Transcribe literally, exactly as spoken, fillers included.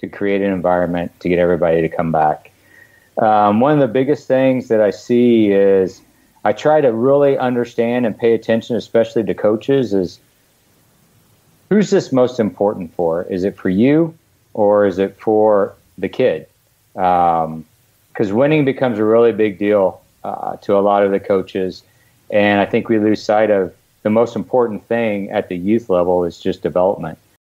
to create an environment to get everybody to come back. Um, one of the biggest things that I see is I try to really understand and pay attention, especially to coaches, is who's this most important for? Is it for you or is it for the kid? Um, because winning becomes a really big deal uh, to a lot of the coaches. And I think we lose sight of the most important thing at the youth level is just development.